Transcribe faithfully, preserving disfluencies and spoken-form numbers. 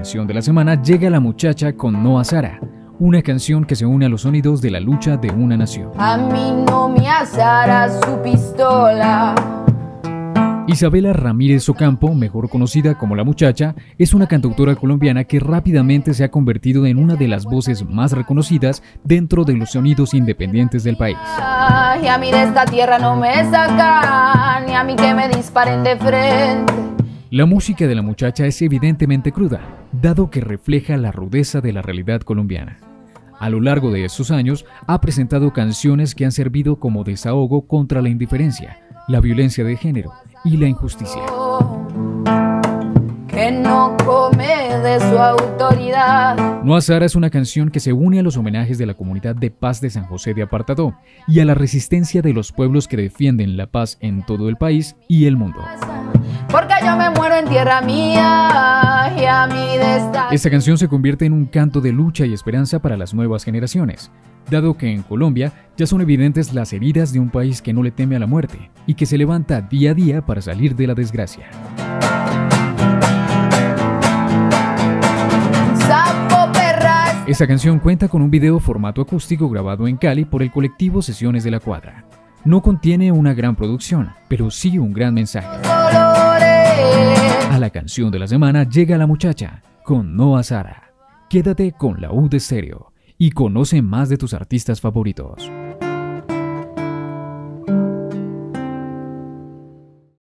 canción de la semana llega La Muchacha con Noa Zara, una canción que se une a los sonidos de la lucha de una nación. A mí no me asara su pistola. Isabela Ramírez Ocampo, mejor conocida como La Muchacha, es una cantautora colombiana que rápidamente se ha convertido en una de las voces más reconocidas dentro de los sonidos independientes del país. Y a mí de esta tierra no me sacan, ni a mí que me disparen de frente. La música de La Muchacha es evidentemente cruda, dado que refleja la rudeza de la realidad colombiana. A lo largo de estos años, ha presentado canciones que han servido como desahogo contra la indiferencia, la violencia de género y la injusticia. Que no come de su autoridad. Noa Zara es una canción que se une a los homenajes de la comunidad de paz de San José de Apartadó y a la resistencia de los pueblos que defienden la paz en todo el país y el mundo. Porque yo me muero en tierra mía y a mí de esta... Esta canción se convierte en un canto de lucha y esperanza para las nuevas generaciones, dado que en Colombia ya son evidentes las heridas de un país que no le teme a la muerte y que se levanta día a día para salir de la desgracia. Esta canción cuenta con un video formato acústico grabado en Cali por el colectivo Sesiones de la Cuadra. No contiene una gran producción, pero sí un gran mensaje. A la canción de la semana llega La Muchacha con Noa Zara. Quédate con La U de Stereo y conoce más de tus artistas favoritos.